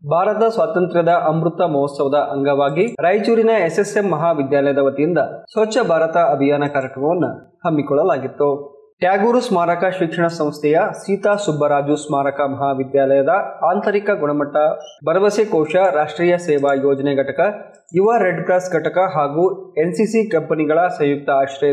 ಭಾರತ ಸ್ವಾತಂತ್ರ್ಯದ ಅಮೃತ ಮಹೋತ್ಸವದ ಅಂಗವಾಗಿ ರಾಯಚೂರಿನ ಎಸ್ಎಸ್ಎಂ ಮಹಾವಿದ್ಯಾಲಯದ ವತಿಯಿಂದ ಸ್ವಚ್ಛ ಭಾರತ ಅಭಿಯಾನ ಕಾರ್ಯಕ್ರಮವನ್ನು ಹಮ್ಮಿಕೊಳ್ಳಲಾಗಿತ್ತು. ಟ್ಯಾಗೂರು ಸ್ಮಾರಕ ಶಿಕ್ಷಣ ಸಂಸ್ಥೆಯ ಸೀತಾ ಸುಬ್ಬರಾಜು ಸ್ಮಾರಕ ಮಹಾವಿದ್ಯಾಲಯದ ಆಂತರಿಕ ಗುಣಮಟ್ಟ ಭರವಸೆ ಕೋಶ, ರಾಷ್ಟ್ರೀಯ ಸೇವಾ ಯೋಜನೆ ಘಟಕ, ಯುವ ರೆಡ್ ಕ್ರಾಸ್ ಘಟಕ ಹಾಗೂ ಎನ್ಸಿಸಿ ಕಂಪನಿಗಳ ಸಂಯುಕ್ತ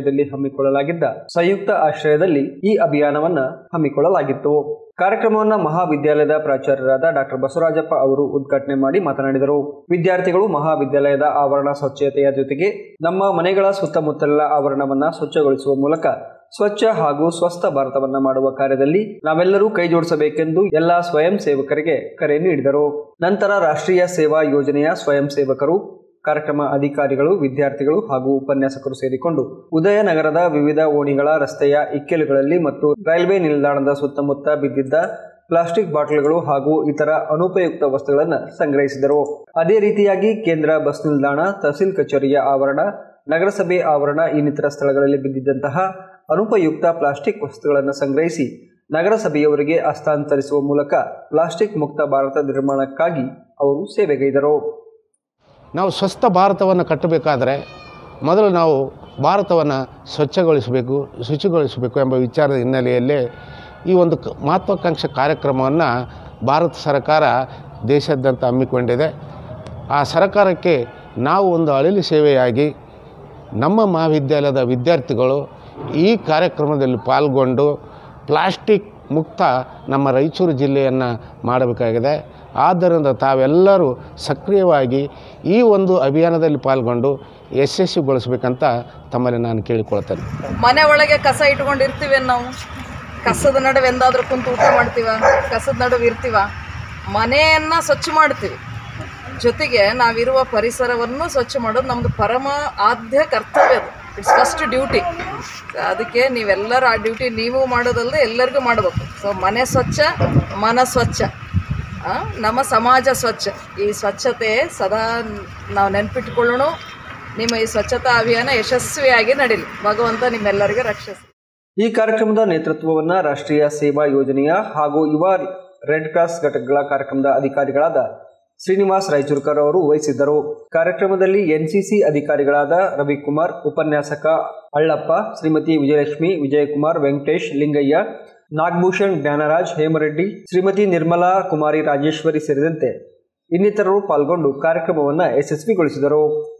ಆಶ್ರಯದಲ್ಲಿ ಈ ಅಭಿಯಾನವನ್ನು ಹಮ್ಮಿಕೊಳ್ಳಲಾಗಿತ್ತು. ಕಾರ್ಯಕ್ರಮವನ್ನು ಮಹಾವಿದ್ಯಾಲಯದ ಪ್ರಾಚಾರ್ಯರಾದ ಡಾಕ್ಟರ್ ಬಸವರಾಜಪ್ಪ ಅವರು ಉದ್ಘಾಟನೆ ಮಾಡಿ ಮಾತನಾಡಿದರು. ವಿದ್ಯಾರ್ಥಿಗಳು ಮಹಾವಿದ್ಯಾಲಯದ ಆವರಣ ಸ್ವಚ್ಛತೆಯ ಜೊತೆಗೆ ನಮ್ಮ ಮನೆಗಳ ಸುತ್ತಮುತ್ತಲಿನ ಆವರಣವನ್ನು ಸ್ವಚ್ಛಗೊಳಿಸುವ ಮೂಲಕ ಸ್ವಚ್ಛ ಹಾಗೂ ಸ್ವಸ್ಥ ಭಾರತವನ್ನ ಮಾಡುವ ಕಾರ್ಯದಲ್ಲಿ ನಾವೆಲ್ಲರೂ ಕೈ ಜೋಡಿಸಬೇಕೆಂದು ಎಲ್ಲ ಸ್ವಯಂ ಸೇವಕರಿಗೆ ಕರೆ ನೀಡಿದರು. ನಂತರ ರಾಷ್ಟ್ರೀಯ ಸೇವಾ ಯೋಜನೆಯ ಸ್ವಯಂ ಸೇವಕರು, ಕಾರ್ಯಕ್ರಮ ಅಧಿಕಾರಿಗಳು, ವಿದ್ಯಾರ್ಥಿಗಳು ಹಾಗೂ ಉಪನ್ಯಾಸಕರು ಸೇರಿಕೊಂಡು ಉದಯನಗರದ ವಿವಿಧ ಓಣಿಗಳ ರಸ್ತೆಯ ಇಕ್ಕೆಲುಗಳಲ್ಲಿ ಮತ್ತು ರೈಲ್ವೆ ನಿಲ್ದಾಣದ ಸುತ್ತಮುತ್ತ ಬಿದ್ದಿದ್ದ ಪ್ಲಾಸ್ಟಿಕ್ ಬಾಟಲ್ಗಳು ಹಾಗೂ ಇತರ ಅನುಪಯುಕ್ತ ವಸ್ತುಗಳನ್ನು ಸಂಗ್ರಹಿಸಿದರು. ಅದೇ ರೀತಿಯಾಗಿ ಕೇಂದ್ರ ಬಸ್ ನಿಲ್ದಾಣ, ತಹಸೀಲ್ ಕಚೇರಿಯ ಆವರಣ, ನಗರಸಭೆ ಆವರಣ ಇನ್ನಿತರ ಸ್ಥಳಗಳಲ್ಲಿ ಬಿದ್ದಿದ್ದಂತಹ ಅನುಪಯುಕ್ತ ಪ್ಲಾಸ್ಟಿಕ್ ವಸ್ತುಗಳನ್ನು ಸಂಗ್ರಹಿಸಿ ನಗರಸಭೆಯವರಿಗೆ ಹಸ್ತಾಂತರಿಸುವ ಮೂಲಕ ಪ್ಲಾಸ್ಟಿಕ್ ಮುಕ್ತ ಭಾರತ ನಿರ್ಮಾಣಕ್ಕಾಗಿ ಅವರು ಸೇವೆಗೈದರು. ನಾವು ಸ್ವಸ್ಥ ಭಾರತವನ್ನು ಕಟ್ಟಬೇಕಾದರೆ ಮೊದಲು ನಾವು ಭಾರತವನ್ನು ಶುಚಿಗೊಳಿಸಬೇಕು ಎಂಬ ವಿಚಾರದ ಹಿನ್ನೆಲೆಯಲ್ಲೇ ಈ ಒಂದು ಮಹತ್ವಾಕಾಂಕ್ಷೆ ಕಾರ್ಯಕ್ರಮವನ್ನು ಭಾರತ ಸರ್ಕಾರ ದೇಶಾದ್ಯಂತ ಹಮ್ಮಿಕೊಂಡಿದೆ. ಆ ಸರ್ಕಾರಕ್ಕೆ ನಾವು ಒಂದು ಅಳಿಲು ಸೇವೆಯಾಗಿ ನಮ್ಮ ಮಹಾವಿದ್ಯಾಲಯದ ವಿದ್ಯಾರ್ಥಿಗಳು ಈ ಕಾರ್ಯಕ್ರಮದಲ್ಲಿ ಪಾಲ್ಗೊಂಡು ಪ್ಲಾಸ್ಟಿಕ್ ಮುಕ್ತ ನಮ್ಮ ರಾಯಚೂರು ಜಿಲ್ಲೆಯನ್ನು ಮಾಡಬೇಕಾಗಿದೆ. ಆದ್ದರಿಂದ ತಾವೆಲ್ಲರೂ ಸಕ್ರಿಯವಾಗಿ ಈ ಒಂದು ಅಭಿಯಾನದಲ್ಲಿ ಪಾಲ್ಗೊಂಡು ಯಶಸ್ವಿಗೊಳಿಸಬೇಕಂತ ತಮ್ಮಲ್ಲಿ ನಾನು ಕೇಳಿಕೊಳ್ತೇನೆ. ಮನೆ ಒಳಗೆ ಕಸ ಇಟ್ಕೊಂಡಿರ್ತೀವಿ, ನಾವು ಕಸದ ನಡುವೆ ಎಂದಾದರೂ ಕುಂತು ಊಟ ಮಾಡ್ತೀವ, ಕಸದ ನಡುವೆ ಇರ್ತೀವ, ಮನೆಯನ್ನು ಸ್ವಚ್ಛ ಮಾಡ್ತೀವಿ, ಜೊತೆಗೆ ನಾವಿರುವ ಪರಿಸರವನ್ನು ಸ್ವಚ್ಛ ಮಾಡೋದು ನಮ್ಮದು ಪರಮ ಆದ್ಯ ಕರ್ತವ್ಯ. ಅದು ಇಟ್ಸ್ ಫಸ್ಟ್ ಡ್ಯೂಟಿ. ಅದಕ್ಕೆ ನೀವೆಲ್ಲರೂ ಆ ಡ್ಯೂಟಿ ನೀವು ಮಾಡೋದಲ್ಲದೆ ಎಲ್ಲರಿಗೂ ಮಾಡಬೇಕು. ಸೊ ಮನೆ ಸ್ವಚ್ಛ, ಮನ ಸ್ವಚ್ಛ, ನಮ್ಮ ಸಮಾಜ ಸ್ವಚ್ಛ. ಈ ಸ್ವಚ್ಛತೆ ಸದಾ ನಾವು ನೆನಪಿಟ್ಕೊಳ್ಳೋಣ. ನಿಮ್ಮ ಈ ಸ್ವಚ್ಛತಾ ಅಭಿಯಾನ ಯಶಸ್ವಿಯಾಗಿ ನಡೀಲಿ. ಭಗವಂತ ನಿಮ್ಮೆಲ್ಲರಿಗೂ ರಕ್ಷಿಸಿ. ಈ ಕಾರ್ಯಕ್ರಮದ ನೇತೃತ್ವವನ್ನು ರಾಷ್ಟ್ರೀಯ ಸೇವಾ ಯೋಜನೆಯ ಹಾಗೂ ಯುವ ರೆಡ್ ಕ್ರಾಸ್ ಘಟಕಗಳ ಕಾರ್ಯಕ್ರಮದ ಅಧಿಕಾರಿಗಳಾದ ಶ್ರೀನಿವಾಸ್ ರೈಚೂರ್ಕರ್ ಅವರು ವಹಿಸಿದ್ದರು. ಕಾರ್ಯಕ್ರಮದಲ್ಲಿ ಎನ್ಸಿಸಿ ಅಧಿಕಾರಿಗಳಾದ ರವಿಕುಮಾರ್, ಉಪನ್ಯಾಸಕ ಅಳ್ಳಪ್ಪ, ಶ್ರೀಮತಿ ವಿಜಯಲಕ್ಷ್ಮಿ, ವಿಜಯಕುಮಾರ್, ವೆಂಕಟೇಶ್, ಲಿಂಗಯ್ಯ, ನಾಗಭೂಷಣ್, ಜ್ಞಾನರಾಜ್, ಹೇಮರೆಡ್ಡಿ, ಶ್ರೀಮತಿ ನಿರ್ಮಲಾ ಕುಮಾರಿ, ರಾಜೇಶ್ವರಿ ಸೇರಿದಂತೆ ಇನ್ನಿತರರು ಪಾಲ್ಗೊಂಡು ಕಾರ್ಯಕ್ರಮವನ್ನು ಯಶಸ್ವಿಗೊಳಿಸಿದರು.